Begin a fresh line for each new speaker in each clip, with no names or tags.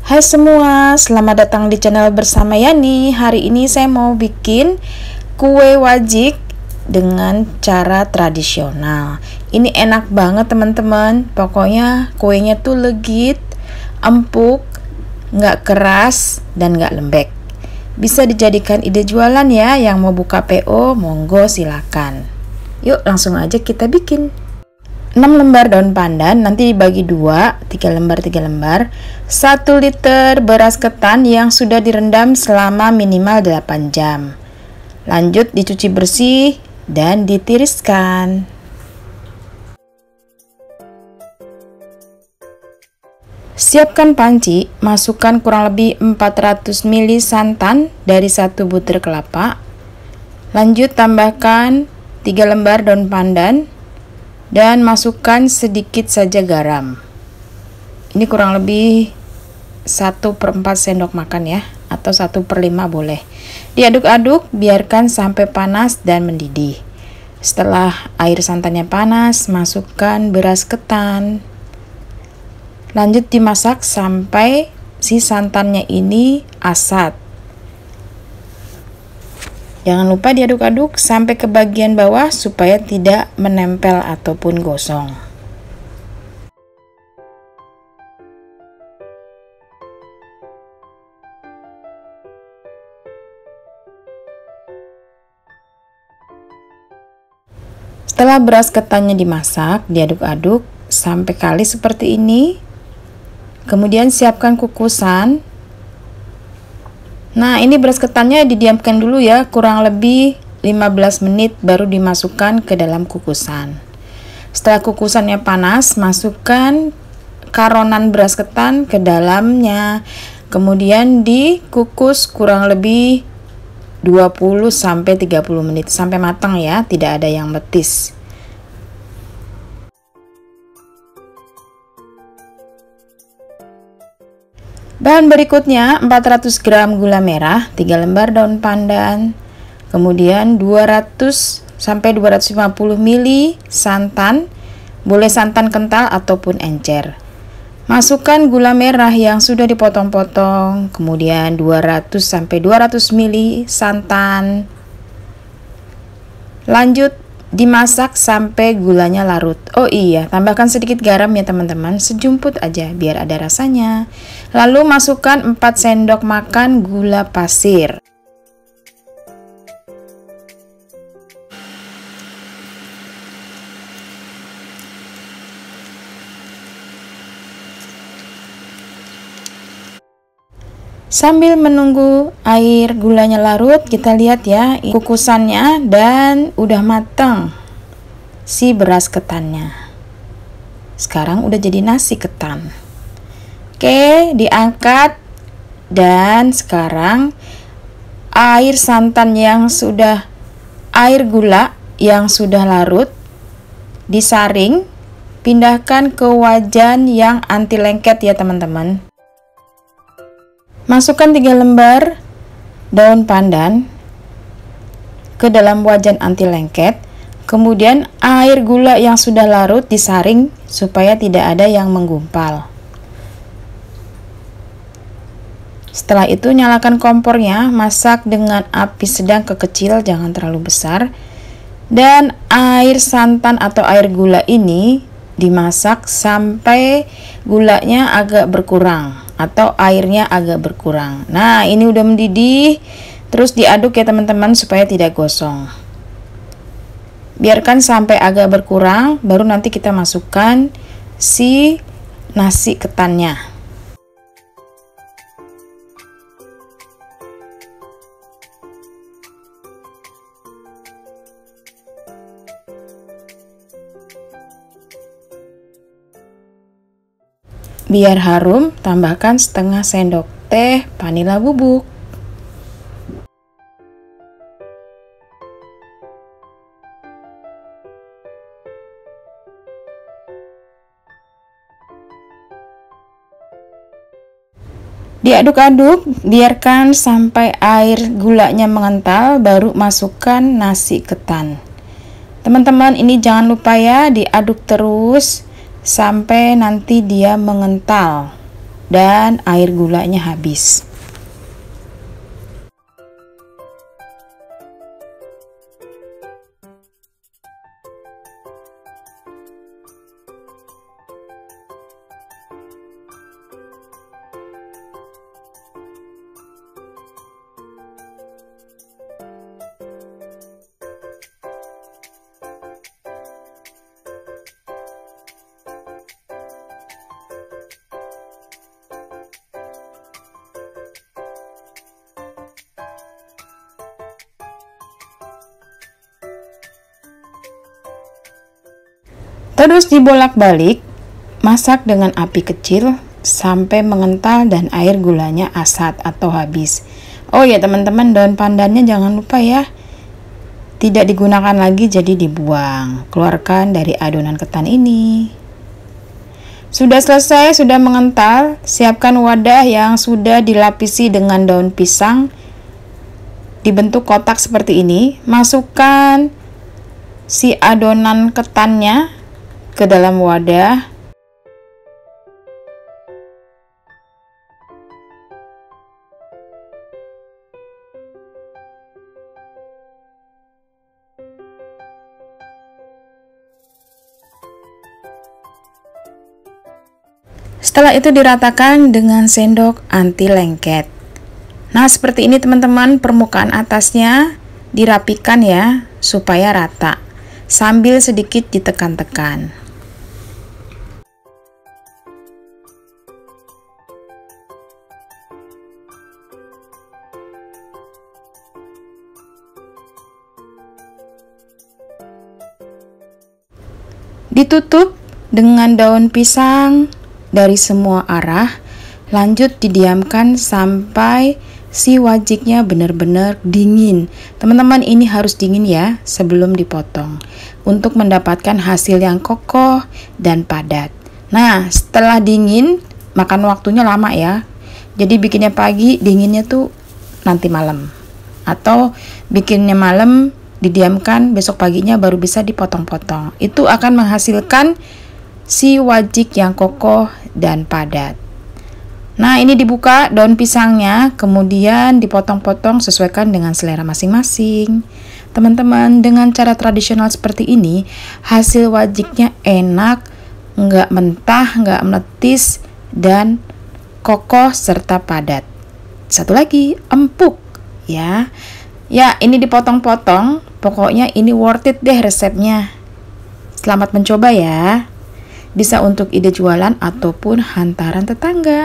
Hai semua, selamat datang di channel bersama Yani. Hari ini saya mau bikin kue wajik dengan cara tradisional. Ini enak banget teman-teman. Pokoknya kuenya tuh legit, empuk, nggak keras, dan nggak lembek. Bisa dijadikan ide jualan ya. Yang mau buka PO, monggo silakan. Yuk langsung aja kita bikin. 6 lembar daun pandan nanti dibagi 2, 3 lembar 3 lembar. 1 liter beras ketan yang sudah direndam selama minimal 8 jam. Lanjut dicuci bersih dan ditiriskan. Siapkan panci, masukkan kurang lebih 400 ml santan dari 1 butir kelapa. Lanjut tambahkan 3 lembar daun pandan dan masukkan sedikit saja garam. Ini kurang lebih 1/4 sendok makan ya, atau 1/5 boleh. Diaduk-aduk, biarkan sampai panas dan mendidih. Setelah air santannya panas, masukkan beras ketan. Lanjut dimasak sampai si santannya ini asat. Jangan lupa diaduk-aduk sampai ke bagian bawah supaya tidak menempel ataupun gosong. Setelah beras ketannya dimasak, diaduk-aduk sampai kalis seperti ini. Kemudian siapkan kukusan. Nah, ini beras ketannya didiamkan dulu ya, kurang lebih 15 menit baru dimasukkan ke dalam kukusan. Setelah kukusannya panas, masukkan karonan beras ketan ke dalamnya. Kemudian dikukus kurang lebih 20-30 menit sampai matang ya, tidak ada yang betis. Bahan berikutnya 400 gram gula merah, 3 lembar daun pandan, kemudian 200-250 ml santan, boleh santan kental ataupun encer. Masukkan gula merah yang sudah dipotong-potong, kemudian 200-200 ml santan. Lanjut dimasak sampai gulanya larut. Oh iya, tambahkan sedikit garam ya teman-teman, sejumput aja biar ada rasanya. Lalu masukkan 4 sendok makan gula pasir. Sambil menunggu air gulanya larut, kita lihat ya kukusannya dan udah matang si beras ketannya. Sekarang udah jadi nasi ketan. Oke, diangkat dan sekarang air santan yang sudah air gula yang sudah larut disaring, pindahkan ke wajan yang anti lengket ya teman-teman. Masukkan 3 lembar daun pandan ke dalam wajan anti lengket. Kemudian air gula yang sudah larut disaring supaya tidak ada yang menggumpal. Setelah itu nyalakan kompornya, masak dengan api sedang ke kecil, jangan terlalu besar. Dan air santan atau air gula ini dimasak sampai gulanya agak berkurang atau airnya agak berkurang. Nah, ini udah mendidih. Terus diaduk ya teman-teman supaya tidak gosong. Biarkan sampai agak berkurang, baru nanti kita masukkan si nasi ketannya. Biar harum, tambahkan setengah sendok teh vanila bubuk. Diaduk-aduk, biarkan sampai air gulanya mengental, baru masukkan nasi ketan. Teman-teman, ini jangan lupa ya, diaduk terus sampai nanti dia mengental. dan air gulanya habis. Terus dibolak-balik, masak dengan api kecil sampai mengental dan air gulanya asat atau habis. Oh ya teman-teman, daun pandannya jangan lupa ya. Tidak digunakan lagi, jadi dibuang. Keluarkan dari adonan ketan ini. Sudah selesai, sudah mengental. Siapkan wadah yang sudah dilapisi dengan daun pisang. Dibentuk kotak seperti ini. Masukkan si adonan ketannya ke dalam wadah. Setelah itu diratakan dengan sendok anti lengket. Nah, seperti ini teman-teman, permukaan atasnya dirapikan ya supaya rata sambil sedikit ditekan-tekan. Ditutup dengan daun pisang dari semua arah, lanjut didiamkan sampai si wajiknya benar-benar dingin. Teman-teman, ini harus dingin ya sebelum dipotong untuk mendapatkan hasil yang kokoh dan padat. Nah, setelah dingin, makan waktunya lama ya. Jadi bikinnya pagi, dinginnya tuh nanti malam. Atau bikinnya malam, didiamkan, besok paginya baru bisa dipotong-potong. Itu akan menghasilkan si wajik yang kokoh dan padat. Nah, ini dibuka daun pisangnya, kemudian dipotong-potong sesuaikan dengan selera masing-masing. Teman-teman, dengan cara tradisional seperti ini, hasil wajiknya enak, nggak mentah, nggak meletis, dan kokoh serta padat. Satu lagi, empuk ya. Ya, ini dipotong-potong. Pokoknya ini worth it deh resepnya. Selamat mencoba ya. Bisa untuk ide jualan ataupun hantaran tetangga.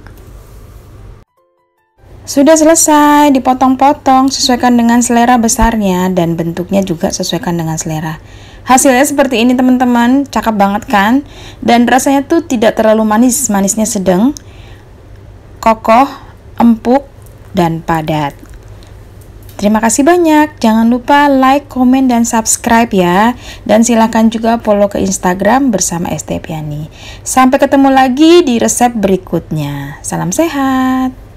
Sudah selesai, dipotong-potong sesuaikan dengan selera besarnya dan bentuknya juga sesuaikan dengan selera. Hasilnya seperti ini teman-teman, cakep banget kan? Dan rasanya tuh tidak terlalu manis, manisnya sedang, kokoh, empuk, dan padat. Terima kasih banyak. Jangan lupa like, komen, dan subscribe ya. Dan silakan juga follow ke Instagram bersama Estepiani. Sampai ketemu lagi di resep berikutnya. Salam sehat.